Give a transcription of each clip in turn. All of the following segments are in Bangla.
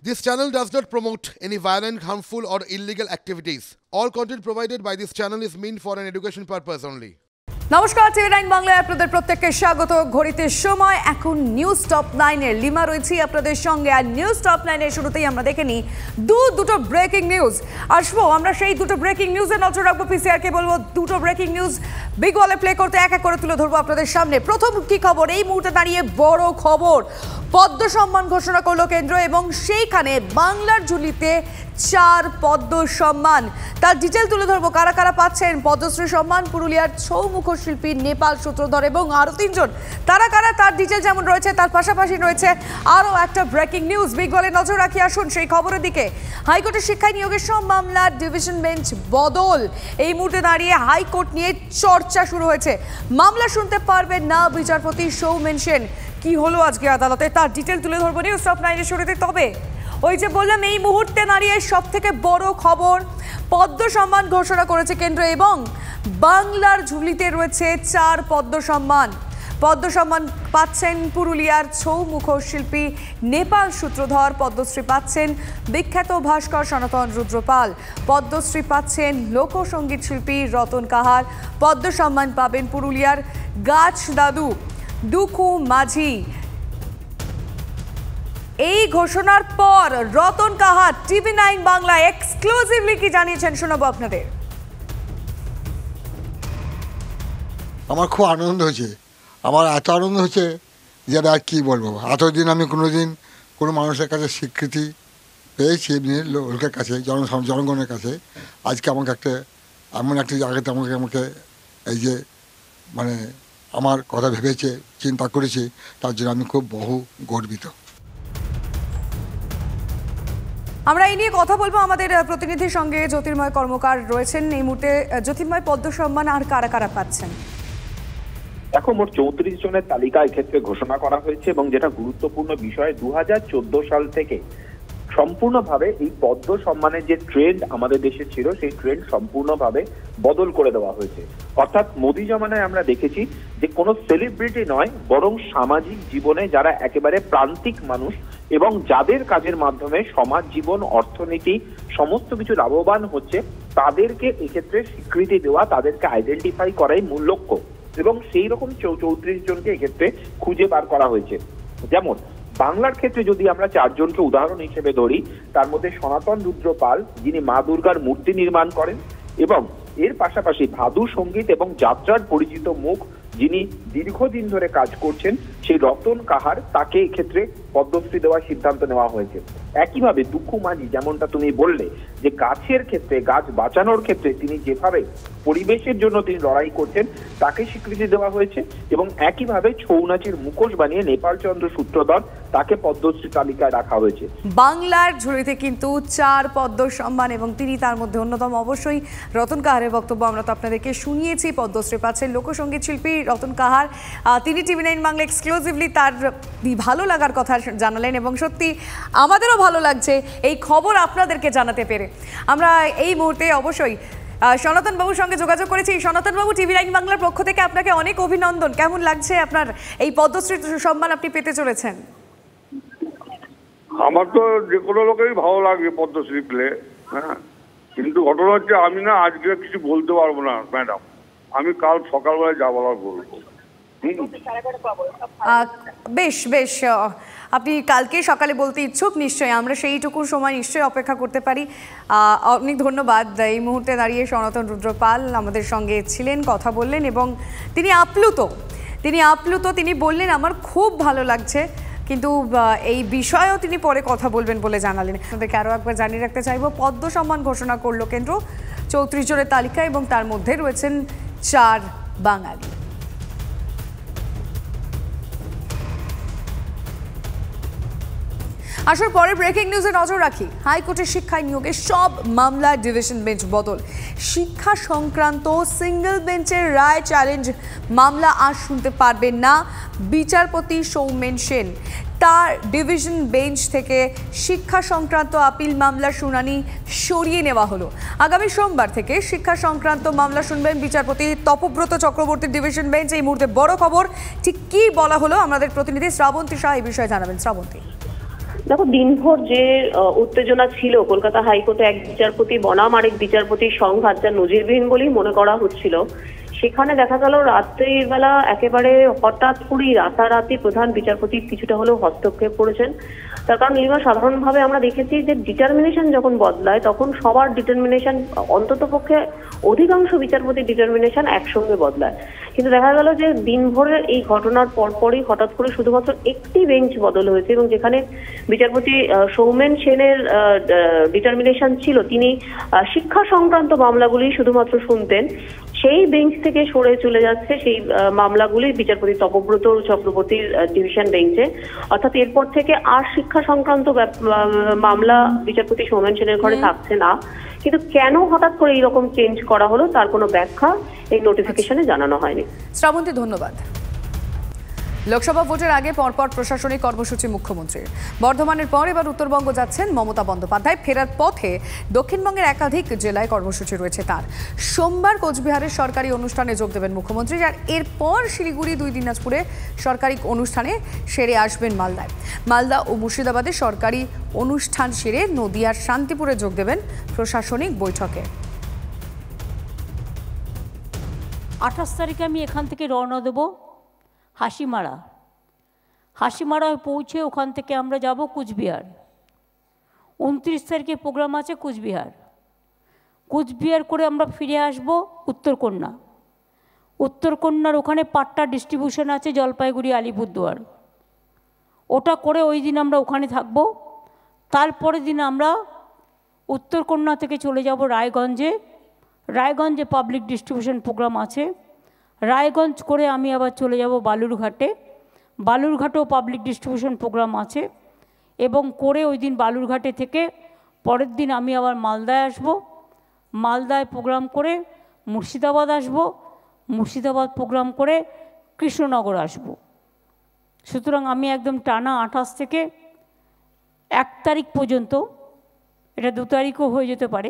This channel does not promote any violent, harmful, or illegal activities. All content provided by this channel is meant for an education purpose only. নমস্কার, টিভি9 বাংলায় আপনাদের প্রত্যেককে স্বাগত। ঘড়িতে সময় এখন নিউজ টপ 9 এর। লিমা রয়েছি আপনাদের সঙ্গে। আর নিউজ টপ 9 এর শুরুতেই আমরা দেখে নিই দুটো ব্রেকিং নিউজ। আসবো আমরা সেই দুটো ব্রেকিং নিউজে নজর রাখবো। পিসিআর কে বলবো দুটো ব্রেকিং নিউজ বিগ ওয়ালে প্লে করতে এক এক করে তুলে ধরবো আপনাদের সামনে। প্রথম কি খবর, এই মুহূর্তে দাঁড়িয়ে বড় খবর, পদ্ম সম্মান ঘোষণা করলো কেন্দ্র এবং সেইখানে বাংলার ঝুলিতে 4 পদ্ম সম্মান। তার ডিটেল তুলে ধরবো, কারা কারা পাচ্ছেন পদ্মশ্রী সম্মান। পুরুলিয়ার ছৌ মুখশিল্পী নেপাল সূত্রধর এবং আরও 3 জন। তারা কারা তার ডিটেল যেমন রয়েছে, তার পাশাপাশি রয়েছে আরও একটা ব্রেকিং নিউজ। বিগ ওয়ালে নজর রাখি, আসুন সেই খবরের দিকে। হাইকোর্টের শিক্ষায় নিয়োগের সব মামলার ডিভিশন বেঞ্চ বদল। এই মুহূর্তে দাঁড়িয়ে হাইকোর্ট নিয়ে চর্চা শুরু হয়েছে। মামলা শুনতে পারবেন না বিচারপতি সৌমেন সেন। কি হলো আজকে আদালতে, তার ডিটেল তুলে ধরবো নিউজ টপ 9 এর শুরুতে। তবে ওই যে বললাম, এই মুহূর্তে দাঁড়িয়ে সব থেকে বড় খবর, পদ্ম সম্মান ঘোষণা করেছে কেন্দ্র এবং বাংলার ঝুলিতে রয়েছে 4 পদ্ম সম্মান। পদ্ম সম্মান পাচ্ছেন পুরুলিয়ার ছৌ মুখশিল্পী নেপাল সূত্রধর। পদ্মশ্রী পাচ্ছেন বিখ্যাত ভাস্কর সনাতন রুদ্রপাল। পদ্মশ্রী পাচ্ছেন লোকসঙ্গীত শিল্পী রতন কাহার। পদ্ম সম্মান পাবেন পুরুলিয়ার গাছ দাদু দুখু মাঝি। এই ঘোষণার পর রতন কাহার টিভি9 বাংলা এক্সক্লুসিভলি কি জানিয়েছেন শোনাবো আপনাদের। আমার খুব আনন্দ হয়েছে, আমার এত আনন্দ হচ্ছে যেটা আর কী বলবো। এতদিন আমি কোনোদিন কোনো মানুষের কাছে স্বীকৃতি পেয়েছি এমনি লোকের কাছে, জনগণের কাছে। আজকে আমাকে এমন একটা জায়গাতে আমাকে এই যে মানে আমার কথা ভেবেছে, চিন্তা করেছে, তার জন্য আমি খুব গর্বিত। আমরা এই নিয়ে কথা বলবো আমাদের প্রতিনিধির সঙ্গে। জ্যোতির্ময় কর্মকার রয়েছেন এই মুহূর্তে। জ্যোতির্ময়, পদ্ম সম্মান আর কারা কারা পাচ্ছেন? এখন মোট 34 জনের তালিকা এক্ষেত্রে ঘোষণা করা হয়েছে এবং যেটা গুরুত্বপূর্ণ বিষয়, 2014 সাল থেকে সম্পূর্ণভাবে এই পদ্ম সম্মানের যে ট্রেন্ড আমাদের দেশে ছিল, সেই ট্রেন্ড সম্পূর্ণভাবে বদল করে দেওয়া হয়েছে। অর্থাৎ মোদি জমানায় আমরা দেখেছি যে কোনো সেলিব্রিটি নয়, বরং সামাজিক জীবনে যারা একেবারে প্রান্তিক মানুষ এবং যাদের কাজের মাধ্যমে সমাজ জীবন, অর্থনীতি সমস্ত কিছু লাভবান হচ্ছে, তাদেরকে এক্ষেত্রে স্বীকৃতি দেওয়া, তাদেরকে আইডেন্টিফাই করাই মূল লক্ষ্য। এবং সেই রকম 34 জনকে এক্ষেত্রে খুঁজে বার করা হয়েছে। যেমন বাংলার ক্ষেত্রে যদি আমরা 4 জনকে উদাহরণ হিসেবে ধরি, তার মধ্যে সনাতন রুদ্রপাল, যিনি মা দুর্গার মূর্তি নির্মাণ করেন, এবং এর পাশাপাশি ভাদু সঙ্গীত এবং যাত্রার পরিচিত মুখ, যিনি দীর্ঘদিন ধরে কাজ করছেন, সেই রতন কাহার, তাকে এক্ষেত্রে পদ্মশ্রী দেওয়ার সিদ্ধান্ত নেওয়া হয়েছে। একইভাবে দুঃখু মাঝি, যেমনটা তুমি বললে যে গাছের ক্ষেত্রে, গাছ বাঁচানোর ক্ষেত্রে তিনি যেভাবে পরিবেশের জন্য তিনি লড়াই করছেন, তাকে স্বীকৃতি দেওয়া হয়েছে। এবং একইভাবে ছৌ নাচের মুখোশ বানিয়ে নেপাল চন্দ্র সূত্রধর, তাকে পদ্মশ্রী তালিকায় রাখা হয়েছে। বাংলার ঝুলিতে কিন্তু 4 পদ্ম সম্মান এবং তিনি তার মধ্যে অন্যতম। অবশ্যই রতন কাহারের বক্তব্য আমরা তো আপনাদেরকে শুনিয়েছি। পদ্মশ্রী পাচ্ছেন লোকসঙ্গীত শিল্পী রতন কাহার। তিনি টিভি9 বাংলা এক্সক্লুসিভলি তার ভালো লাগার কথা জানালেন এবং সত্যি আমাদেরও ভালো লাগছে এই খবর আপনাদেরকে জানাতে পেরে। আমরা এই মুহূর্তে অবশ্যই সনাতন বাবুর সঙ্গে যোগাযোগ করেছি। সনাতন বাবু, টিভি9 বাংলার পক্ষ থেকে আপনাকে অনেক অভিনন্দন। কেমন লাগছে আপনার এই পদ্মশ্রী সম্মান আপনি পেতে চলেছেন? আমার তো যে কোনো লোকেরই ভালো লাগে পদ্মশ্রী পেলে, হ্যাঁ, কিন্তু ঘটনা হচ্ছে আমি না আজকে কিছু বলতে পারবো না ম্যাডাম। আমি কাল সকালবেলায় যা বলার বলবো। বেশ বেশ, আপনি কালকে সকালে বলতে ইচ্ছুক, নিশ্চয়ই আমরা সেইটুকু সময় নিশ্চয়ই অপেক্ষা করতে পারি। অনেক ধন্যবাদ। এই মুহূর্তে দাঁড়িয়ে সনাতন রুদ্রপাল আমাদের সঙ্গে ছিলেন, কথা বললেন এবং তিনি আপ্লুত। তিনি বললেন আমার খুব ভালো লাগছে, কিন্তু এই বিষয়েও তিনি পরে কথা বলবেন বলে জানালেন। আপনাদেরকে আরও একবার জানিয়ে রাখতে চাইব, পদ্ম সম্মান ঘোষণা করলো কেন্দ্র 34 জনের তালিকা এবং তার মধ্যে রয়েছেন 4 বাঙালি। আসলে পরে ব্রেকিং নিউজে নজর রাখি। হাইকোর্টের শিক্ষায় নিয়োগের সব মামলার ডিভিশন বেঞ্চ বদল। শিক্ষা সংক্রান্ত সিঙ্গেল বেঞ্চের রায় চ্যালেঞ্জ মামলা আর শুনতে পারবেন না বিচারপতি সৌমেন সেন। তার ডিভিশন বেঞ্চ থেকে শিক্ষা সংক্রান্ত আপিল মামলার শুনানি সরিয়ে নেওয়া হলো। আগামী সোমবার থেকে শিক্ষা সংক্রান্ত মামলা শুনবেন বিচারপতি তপব্রত চক্রবর্তীর ডিভিশন বেঞ্চ। এই মুহূর্তে বড় খবর, ঠিক কী বলা হলো আমাদের প্রতিনিধি শ্রাবন্তী শাহ এই বিষয়ে জানাবেন। শ্রাবন্তী। দেখো, দিনভর যে উত্তেজনা ছিল কলকাতা হাইকোর্টে এক বিচারপতি বনাম আরেক বিচারপতির সংঘাত, যা নজিরবিহীন বলেই মনে করা হচ্ছিল, সেখানে দেখা গেল রাত্রির বেলা একেবারে হঠাৎ করেই রাতারাতি প্রধান বিচারপতি কিছুটা হলেও হস্তক্ষেপ করেছেন। তার কারণ লিমা, সাধারণভাবে আমরা দেখেছি যে ডিটারমিনেশন যখন বদলায় তখন সবার ডিটারমিনেশন, অন্তত পক্ষে অধিকাংশ বিচারপতির ডিটারমিনেশন একসঙ্গে বদলায়। কিন্তু দেখা গেল যে দিনভরের এই ঘটনার পরপরই হঠাৎ করে শুধুমাত্র একটি বেঞ্চ বদল হয়েছে, এবং যেখানে বিচারপতি সৌমেন সেনের ডিটারমিনেশন ছিল তিনি শিক্ষা সংক্রান্ত মামলাগুলি শুধুমাত্র শুনতেন, সেই বেঞ্চ থেকে সরে চলে যাচ্ছে সেই মামলাগুলি বিচারপতি তপব্রত চক্রবর্তীর ডিভিশন বেঞ্চে। অর্থাৎ এরপর থেকে আর শিক্ষা সংক্রান্ত মামলা বিচারপতি সৌমেন সেনের ঘরে থাকছে না। কিন্তু কেন হঠাৎ করে এইরকম চেঞ্জ করা হলো তার কোনো ব্যাখ্যা এই নোটিফিকেশনে জানানো হয়নি। শ্রাবন্তী, ধন্যবাদ। লোকসভা ভোটের আগে পরপর প্রশাসনিক কর্মসূচি মুখ্যমন্ত্রীর। বর্ধমানের পর এবার উত্তরবঙ্গ যাচ্ছেন মমতা বন্দ্যোপাধ্যায়। ফেরার পথে দক্ষিণবঙ্গের একাধিক জেলায় কর্মসূচি রয়েছে তার। সোমবার কোচবিহারের সরকারি অনুষ্ঠানে যোগ দেবেন মুখ্যমন্ত্রী, আর এরপর শিলিগুড়ি, 2 দিনাজপুরে সরকারি অনুষ্ঠানে সেরে আসবেন মালদায়। মালদা ও মুর্শিদাবাদে সরকারি অনুষ্ঠান সেরে নদিয়ার শান্তিপুরে যোগ দেবেন প্রশাসনিক বৈঠকে। 28 তারিখে আমি এখান থেকে রওনা দেবো হাসিমারায় পৌঁছে ওখান থেকে আমরা যাব কুচবিহার। 29 তারিখে প্রোগ্রাম আছে কুচবিহার করে আমরা ফিরে আসব উত্তরকন্যার ওখানে পাট্টা ডিস্ট্রিবিউশন আছে জলপাইগুড়ি, আলিপুরদুয়ার, ওটা করে ওই দিন আমরা ওখানে থাকব। তারপরের দিন আমরা উত্তরকন্যা থেকে চলে যাব রায়গঞ্জে পাবলিক ডিস্ট্রিবিউশন প্রোগ্রাম আছে। রায়গঞ্জ করে আমি আবার চলে যাব বালুরঘাটেও পাবলিক ডিস্ট্রিবিউশন প্রোগ্রাম আছে, এবং করে ওই দিন বালুরঘাটে থেকে পরের দিন আমি আবার মালদায় আসব। মালদায় প্রোগ্রাম করে মুর্শিদাবাদ প্রোগ্রাম করে কৃষ্ণনগর আসব। সুতরাং আমি একদম টানা 28 থেকে 1 তারিখ পর্যন্ত, এটা 2 তারিখও হয়ে যেতে পারে।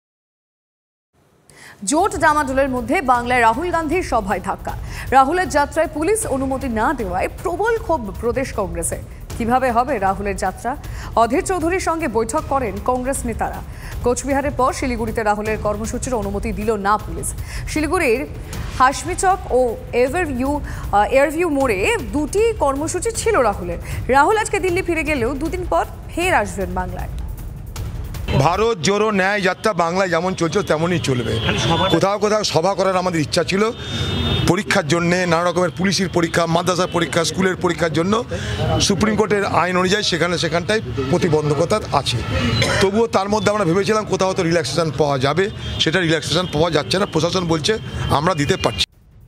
জোট জামাডোলের মধ্যে বাংলায় রাহুল গান্ধীর সভায় ধাক্কা। রাহুলের যাত্রায় পুলিশ অনুমতি না দেওয়ায় প্রবল ক্ষোভ প্রদেশ কংগ্রেসে। কিভাবে হবে রাহুলের যাত্রা? অধীর চৌধুরীর সঙ্গে বৈঠক করেন কংগ্রেস নেতারা। কোচবিহারের পর শিলিগুড়িতে রাহুলের কর্মসূচির অনুমতি দিল না পুলিশ। শিলিগুড়ির হাসমিচক ও এয়ারভিউ মোড়ে 2টি কর্মসূচি ছিল রাহুলের। রাহুল আজকে দিল্লি ফিরে গেলেও 2 দিন পর ফের আসবেন বাংলায়। ভারত জোড়ো ন্যায় যাত্রা বাংলায় যেমন চলছে তেমনই চলবে। কোথাও কোথাও সভা করার আমাদের ইচ্ছা ছিল, পরীক্ষার জন্যে, নানা রকমের পুলিশের পরীক্ষা, মাদ্রাসার পরীক্ষা, স্কুলের পরীক্ষার জন্য সুপ্রিম কোর্টের আইন অনুযায়ী সেখানটায় প্রতিবন্ধকতা আছে। তবুও তার মধ্যে আমরা ভেবেছিলাম কোথাও তো রিল্যাক্সেশন পাওয়া যাবে, সেটা রিল্যাক্সেশন পাওয়া যাচ্ছে না। প্রশাসন বলছে আমরা দিতে পারছি।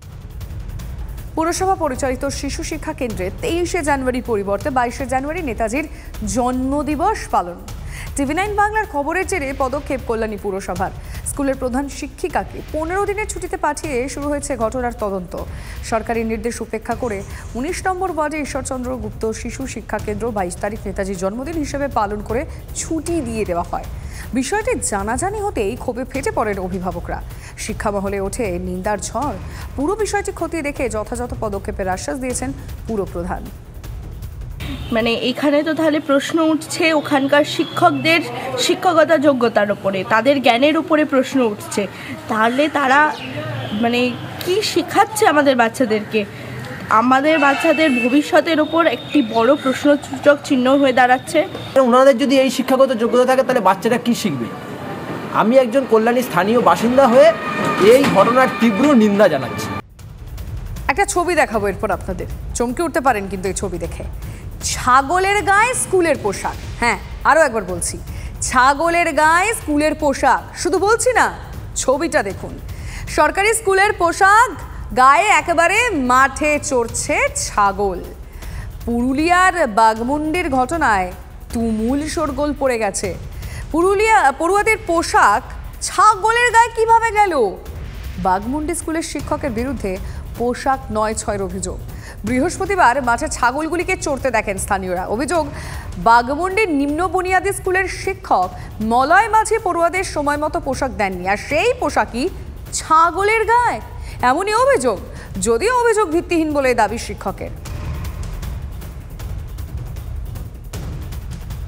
পুরসভা পরিচালিত শিশু শিক্ষা কেন্দ্রে 23শে জানুয়ারি পরিবর্তে 22শে জানুয়ারি নেতাজির জন্মদিবস পালন। TV9 বাংলার খবরের জেরে পদক্ষেপ কল্যাণী পুরসভার। স্কুলের প্রধান শিক্ষিকাকে 15 দিনের ছুটিতে পাঠিয়ে শুরু হয়েছে ঘটনার তদন্ত। সরকারি নির্দেশ উপেক্ষা করে 19 নম্বর ওয়ার্ডে ঈশ্বরচন্দ্র গুপ্ত শিশু শিক্ষা কেন্দ্র 22 তারিখ নেতাজির জন্মদিন হিসেবে পালন করে ছুটি দিয়ে দেওয়া হয়। বিষয়টি জানাজানি হতেই ক্ষোভে ফেটে পড়েন অভিভাবকরা। শিক্ষা মহলে ওঠে নিন্দার ঝড়। পুরো বিষয়টি খতিয়ে দেখে যথাযথ পদক্ষেপের আশ্বাস দিয়েছেন পুরপ্রধান। মানে এখানে তো তাহলে প্রশ্ন উঠছে ওখানকার শিক্ষকদের শিক্ষকতা যোগ্যতার উপরে, তাদের জ্ঞানের উপরে প্রশ্ন উঠছে। তাহলে তারা মানে কি শেখাচ্ছে আমাদের বাচ্চাদেরকে? আমাদের বাচ্চাদের ভবিষ্যতের ওপর একটি বড় প্রশ্নসূচক চিহ্ন হয়ে দাঁড়াচ্ছে। ওনাদের যদি এই শিক্ষাগত যোগ্যতা থাকে তাহলে বাচ্চারা কি শিখবে? আমি একজন কল্যাণী স্থানীয় বাসিন্দা হয়ে এই ঘটনার তীব্র নিন্দা জানাচ্ছি। একটা ছবি দেখাবো এরপর আপনাদের, চমকে উঠতে পারেন কিন্তু এই ছবি দেখে। ছাগলের গায়ে স্কুলের পোশাক। হ্যাঁ, আরও একবার বলছি, ছাগলের গায়ে স্কুলের পোশাক। শুধু বলছি না, ছবিটা দেখুন। সরকারি স্কুলের পোশাক গায়ে একেবারে মাঠে চড়ছে ছাগল। পুরুলিয়ার বাঘমুন্ডির ঘটনায় তুমুল শোরগোল পড়ে গেছে। পড়ুয়াদের পোশাক ছাগলের গায়ে কিভাবে গেল? বাঘমুন্ডি স্কুলের শিক্ষকের বিরুদ্ধে পোশাক 9/6 অভিযোগ। বৃহস্পতিবার মাঠে ছাগলগুলিকে চড়তে দেখেন স্থানীয়রা। অভিযোগ, বাঘমুন্ডির নিম্ন বুনিয়াদী স্কুলের শিক্ষক মলয় মাঝি পড়ুয়াদের সময় মতো পোশাক দেননি, আর সেই পোশাকই ছাগলের গায়ে। এমনই অভিযোগ, যদিও অভিযোগ ভিত্তিহীন বলে দাবি শিক্ষকের।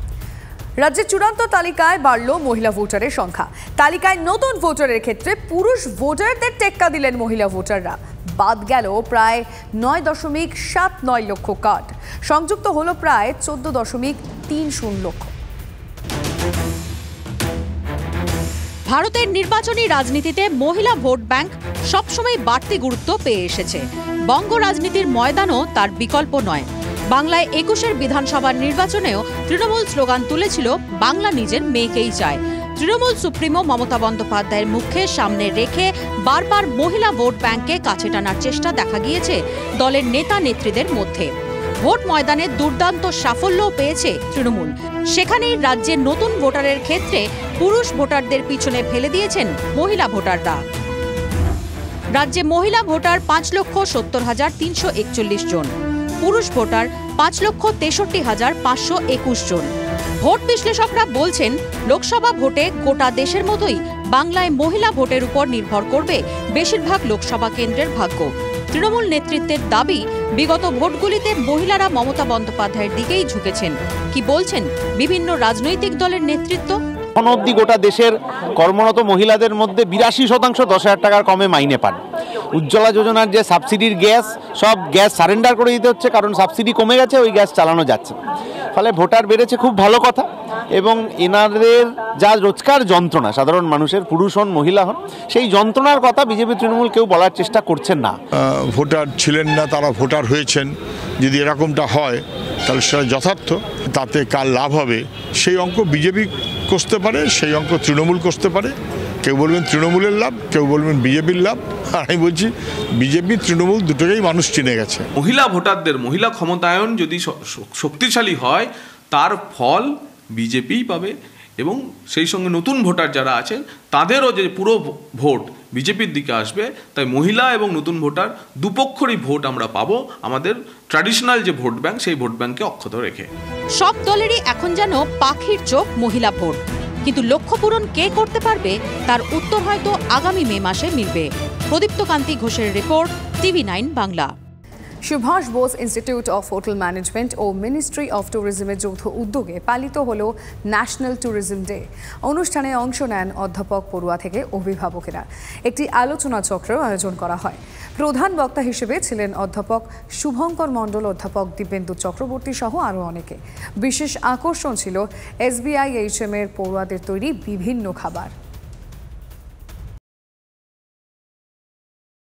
রাজ্যের চূড়ান্ত তালিকায় বাড়ল মহিলা ভোটারের সংখ্যা। তালিকায় নতুন ভোটারের ক্ষেত্রে পুরুষ ভোটারদের টেক্কা দিলেন মহিলা ভোটাররা। বাদ গেল প্রায় 9.79 লক্ষ কার্ড, সংযুক্ত হলো প্রায় 14.30 লক্ষ। ভারতের নির্বাচনী রাজনীতিতে মহিলা ভোট ব্যাংক সবসময় বাড়তি গুরুত্ব পেয়ে এসেছে। বঙ্গ রাজনীতির ময়দানও তার বিকল্প নয়। বাংলায় 21-এর বিধানসভার নির্বাচনেও তৃণমূল স্লোগান তুলেছিল, বাংলা নিজের মেয়েকেই চায়। তৃণমূল সুপ্রিমো মমতা বন্দ্যোপাধ্যায়ের মুখে সামনে রেখে বারবার মহিলা ভোট ব্যাংককে কাছে টানার চেষ্টা দেখা গিয়েছে দলের নেতা নেত্রীদের মধ্যে। ভোট ময়দানে দুর্দান্ত সাফল্যও পেয়েছে তৃণমূল। সেখানেই রাজ্যের নতুন ভোটারের ক্ষেত্রে পুরুষ ভোটারদের পিছনে ফেলে দিয়েছেন মহিলা ভোটাররা। রাজ্যে মহিলা ভোটার 5,70,341 জন, পুরুষ ভোটার 5,63,521 জন। ভোট বিশ্লেষকরা বলছেন, লোকসভা ভোটে গোটা দেশের মতোই বাংলায় মহিলা ভোটের উপর নির্ভর করবে বেশিরভাগ লোকসভা কেন্দ্রের ভাগ্য। তৃণমূল নেতৃত্বের দাবি, বিগত ভোটগুলিতে মহিলারা মমতা বন্দ্যোপাধ্যায়ের দিকেই ঝুঁকেছেন। কি বলছেন বিভিন্ন রাজনৈতিক দলের নেতৃত্ব? এখন অবধি গোটা দেশের কর্মরত মহিলাদের মধ্যে 82% 10,000 টাকার কমে মাইনে পান। উজ্জ্বলা যোজনার যে সাবসিডির গ্যাস, সব গ্যাস সারেন্ডার করে দিতে হচ্ছে, কারণ সাবসিডি কমে গেছে, ওই গ্যাস চালানো যাচ্ছে। ফলে ভোটার বেড়েছে, খুব ভালো কথা। এবং এনাদের যা রোজকার যন্ত্রণা, সাধারণ মানুষের, পুরুষ হন মহিলা হন, সেই যন্ত্রণার কথা বিজেপি তৃণমূল কেউ বলার চেষ্টা করছেন না। ভোটার ছিলেন না, তারা ভোটার হয়েছেন। যদি এরকমটা হয় তাহলে সেটা যথার্থ। তাতে কার লাভ হবে সেই অঙ্ক বিজেপি কষতে পারে, সেই অঙ্ক তৃণমূল কষতে পারে। কেউ বলবেন তৃণমূলের লাভ, কেউ বলবেন বিজেপির লাভ। আর আমি বলছি বিজেপি তৃণমূল দুটোকেই মানুষ চিনে গেছে। মহিলা ভোটারদের মহিলা ক্ষমতায়ন যদি শক্তিশালী হয়, তার ফল বিজেপিই পাবে। এবং সেই সঙ্গে নতুন ভোটার যারা আছেন তাদেরও যে পুরো ভোট বিজেপির দিকে আসবে। তাই মহিলা এবং নতুন ভোটার দুপক্ষেরই ভোট আমরা পাবো, আমাদের ট্র্যাডিশনাল যে ভোট ব্যাংক, সেই ভোট ব্যাংককে অক্ষত রেখে। সব দলেরই এখন যেন পাখির চোখ মহিলা ভোট, কিন্তু লক্ষ্য পূরণ কে করতে পারবে তার উত্তর হয়তো আগামী মে মাসে মিলবে। প্রদীপ্ত কান্তি ঘোষের report, TV9 Bangla. Subhash Bose institute of hotel management ও মিনিস্ট্রি অফ ট্যুরিজমের যৌথ উদ্যোগে পালিত হল ন্যাশনাল ট্যুরিজম ডে। অনুষ্ঠানে অংশ নেন অধ্যাপক পড়ুয়া থেকে অভিভাবকেরা। একটি আলোচনা চক্রের আয়োজন করা হয়। প্রধান বক্তা হিসেবে ছিলেন অধ্যাপক শুভঙ্কর মণ্ডল, অধ্যাপক দিব্যেন্দু চক্রবর্তী সহ আরও অনেকে। বিশেষ আকর্ষণ ছিল SBIHM এর পড়ুয়াদের তৈরি বিভিন্ন খাবার।